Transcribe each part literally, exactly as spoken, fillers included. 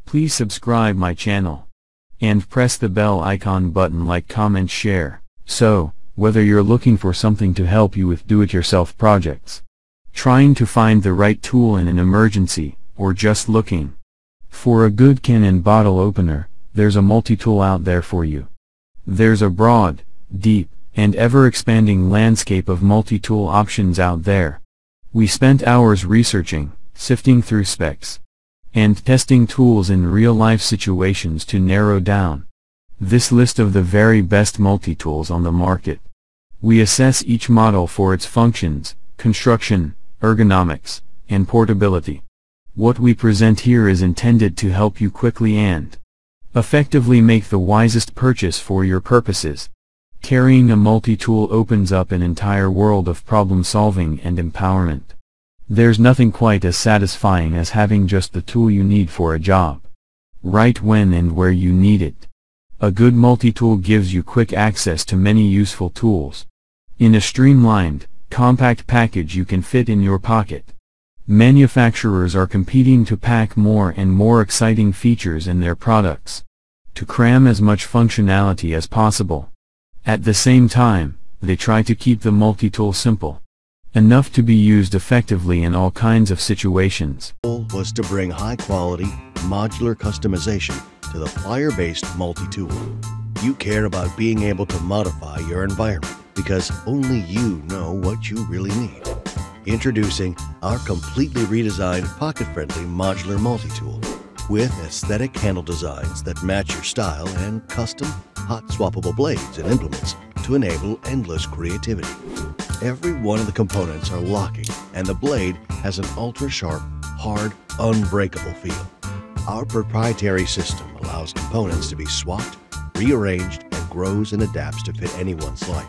Please subscribe my channel. And press the bell icon button, like, comment, share. So, whether you're looking for something to help you with do-it-yourself projects, trying to find the right tool in an emergency, or just looking for a good can and bottle opener, there's a multi-tool out there for you. There's a broad, deep, and ever-expanding landscape of multi-tool options out there. We spent hours researching, sifting through specs, and testing tools in real-life situations to narrow down this list of the very best multi-tools on the market. We assess each model for its functions, construction, ergonomics, and portability. What we present here is intended to help you quickly and effectively make the wisest purchase for your purposes. Carrying a multi-tool opens up an entire world of problem-solving and empowerment. There's nothing quite as satisfying as having just the tool you need for a job, right when and where you need it. A good multi-tool gives you quick access to many useful tools in a streamlined, compact package you can fit in your pocket. Manufacturers are competing to pack more and more exciting features in their products, to cram as much functionality as possible. At the same time, they try to keep the multi-tool simple enough to be used effectively in all kinds of situations. The goal was to bring high-quality, modular customization to the plier-based multi-tool. You care about being able to modify your environment because only you know what you really need. Introducing our completely redesigned pocket-friendly modular multi-tool with aesthetic handle designs that match your style and custom, hot swappable blades and implements to enable endless creativity. Every one of the components are locking, and the blade has an ultra-sharp, hard, unbreakable feel. Our proprietary system allows components to be swapped, rearranged, and grows and adapts to fit anyone's life.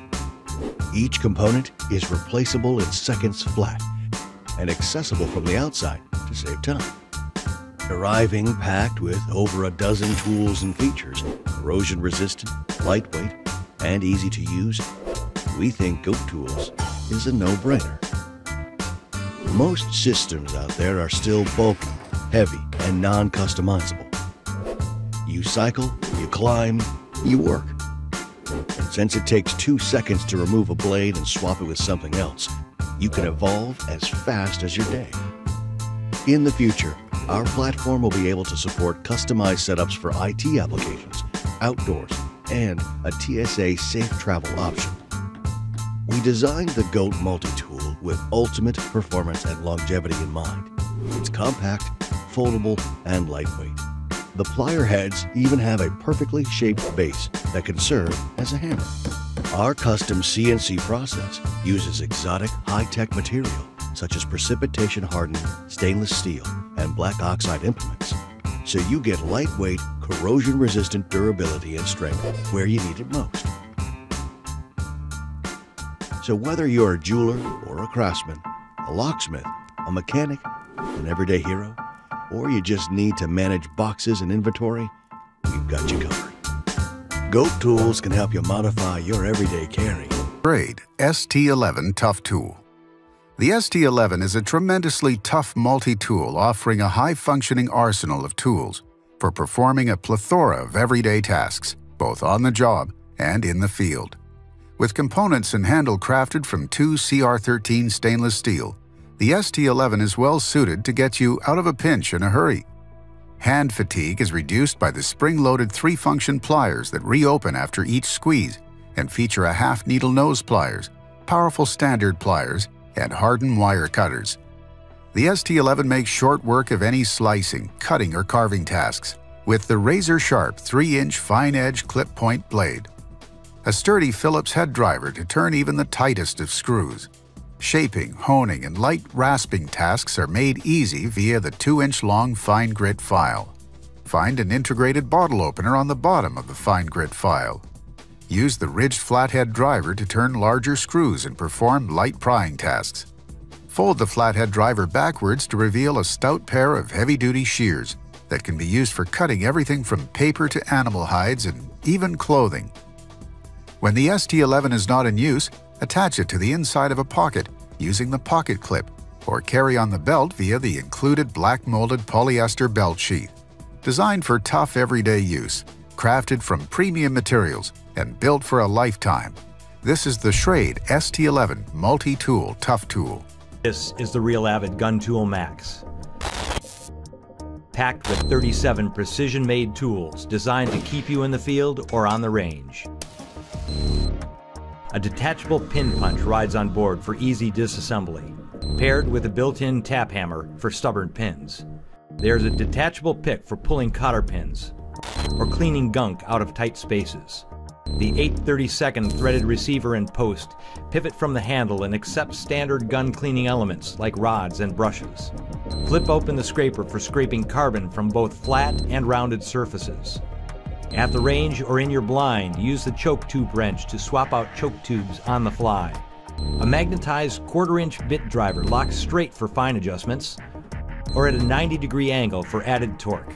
Each component is replaceable in seconds flat and accessible from the outside to save time. Arriving packed with over a dozen tools and features, corrosion-resistant, lightweight, and easy to use, we think Goat Tools is a no-brainer. Most systems out there are still bulky, heavy, and non-customizable. You cycle, you climb, you work. And since it takes two seconds to remove a blade and swap it with something else, you can evolve as fast as your day. In the future, our platform will be able to support customized setups for I T applications, outdoors, and a T S A safe travel option. We designed the Goat multi-tool with ultimate performance and longevity in mind. It's compact, foldable, and lightweight. The plier heads even have a perfectly shaped base that can serve as a hammer. Our custom C N C process uses exotic, high-tech material such as precipitation-hardened stainless steel and black oxide implements, so you get lightweight, corrosion-resistant durability and strength where you need it most. So whether you're a jeweler or a craftsman, a locksmith, a mechanic, an everyday hero, or you just need to manage boxes and inventory, we've got you covered. Goat Tools can help you modify your everyday carry. Braid S T eleven Tough Tool. The S T eleven is a tremendously tough multi-tool offering a high-functioning arsenal of tools for performing a plethora of everyday tasks, both on the job and in the field. With components and handle crafted from two C R thirteen stainless steel, the S T eleven is well suited to get you out of a pinch in a hurry. Hand fatigue is reduced by the spring-loaded three-function pliers that reopen after each squeeze and feature a half-needle nose pliers, powerful standard pliers, and hardened wire cutters. The S T eleven makes short work of any slicing, cutting, or carving tasks with the razor-sharp three inch fine-edge clip-point blade. A sturdy Phillips head driver to turn even the tightest of screws. Shaping, honing, and light rasping tasks are made easy via the two inch long fine grit file. Find an integrated bottle opener on the bottom of the fine grit file. Use the ridged flathead driver to turn larger screws and perform light prying tasks. Fold the flathead driver backwards to reveal a stout pair of heavy-duty shears that can be used for cutting everything from paper to animal hides and even clothing. When the S T eleven is not in use, attach it to the inside of a pocket using the pocket clip, or carry on the belt via the included black molded polyester belt sheath. Designed for tough everyday use, crafted from premium materials, and built for a lifetime, this is the Schrade S T eleven Multi-Tool Tough Tool. This is the Real Avid Gun Tool Max. Packed with thirty-seven precision-made tools designed to keep you in the field or on the range. A detachable pin punch rides on board for easy disassembly, paired with a built-in tap hammer for stubborn pins. There's a detachable pick for pulling cotter pins or cleaning gunk out of tight spaces. The eight thirty-second threaded receiver and post pivot from the handle and accept standard gun cleaning elements like rods and brushes. Flip open the scraper for scraping carbon from both flat and rounded surfaces. At the range or in your blind, use the choke tube wrench to swap out choke tubes on the fly. A magnetized quarter-inch bit driver locks straight for fine adjustments, or at a ninety degree angle for added torque.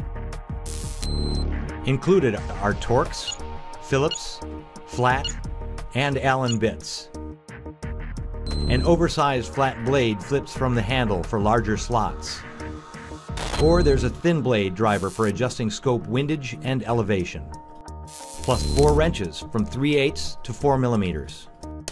Included are Torx, Phillips, flat, and Allen bits. An oversized flat blade flips from the handle for larger slots. Or there's a thin blade driver for adjusting scope windage and elevation. Plus four wrenches from three eighths to four millimeters.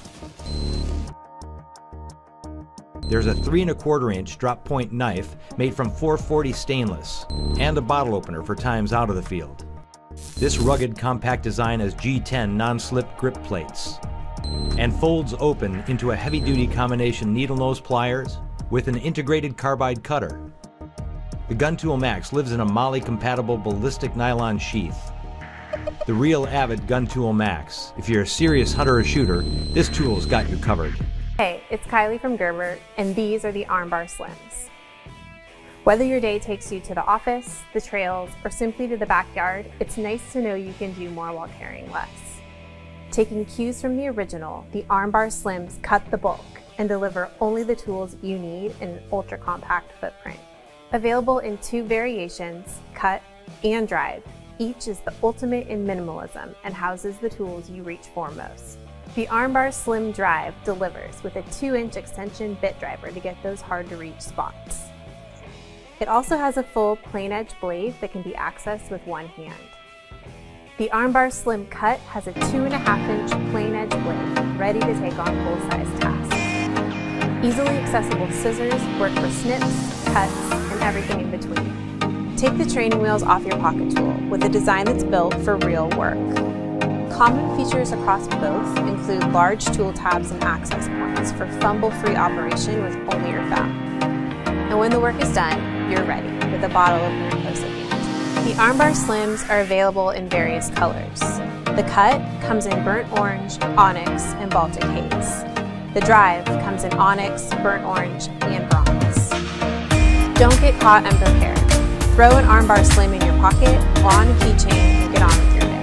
There's a three and a quarter inch drop point knife made from four forty stainless and a bottle opener for times out of the field. This rugged compact design has G ten non-slip grip plates and folds open into a heavy-duty combination needle nose pliers with an integrated carbide cutter. The Gun Tool Max lives in a MOLLE-compatible ballistic nylon sheath. The Real Avid Gun Tool Max. If you're a serious hunter or shooter, this tool's got you covered. Hey, it's Kylie from Gerber, and these are the Armbar Slims. Whether your day takes you to the office, the trails, or simply to the backyard, it's nice to know you can do more while carrying less. Taking cues from the original, the Armbar Slims cut the bulk and deliver only the tools you need in an ultra-compact footprint. Available in two variations, cut and drive, each is the ultimate in minimalism and houses the tools you reach for most. The Armbar Slim Drive delivers with a two inch extension bit driver to get those hard-to-reach spots. It also has a full plain edge blade that can be accessed with one hand. The Armbar Slim Cut has a two and a half inch plain edge blade ready to take on full-size tasks. Easily accessible scissors work for snips, cuts, and everything in between. Take the training wheels off your pocket tool with a design that's built for real work. Common features across both include large tool tabs and access points for fumble-free operation with only your thumb. And when the work is done, you're ready with a bottle opener close at hand. The Armbar Slims are available in various colors. The Cut comes in burnt orange, onyx, and Baltic haze. The Drive comes in onyx, burnt orange, and bronze. Don't get caught unprepared. Throw an Armbar Slim in your pocket or on a keychain and get on with your day.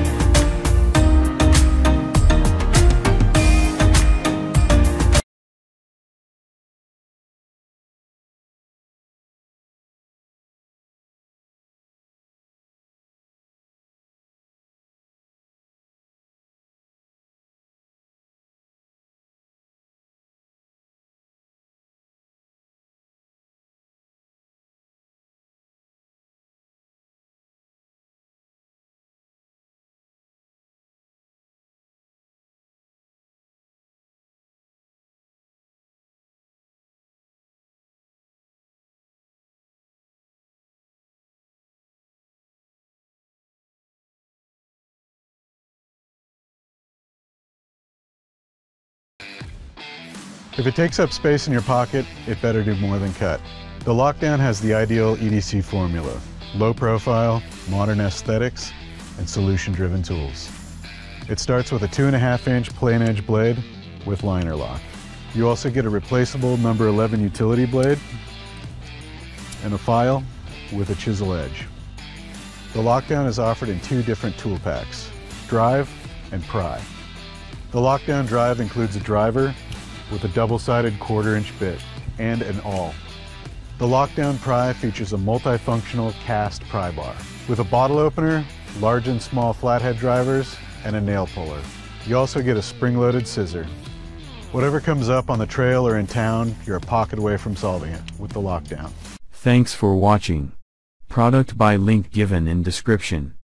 If it takes up space in your pocket, it better do more than cut. The Lockdown has the ideal E D C formula: low profile, modern aesthetics, and solution-driven tools. It starts with a two and a half inch plain edge blade with liner lock. You also get a replaceable number eleven utility blade and a file with a chisel edge. The Lockdown is offered in two different tool packs: Drive and Pry. The Lockdown Drive includes a driver with a double-sided quarter-inch bit and an awl. The Lockdown Pry features a multifunctional cast pry bar with a bottle opener, large and small flathead drivers, and a nail puller. You also get a spring-loaded scissor. Whatever comes up on the trail or in town, you're a pocket away from solving it with the Lockdown. Thanks for watching. Product by link given in description.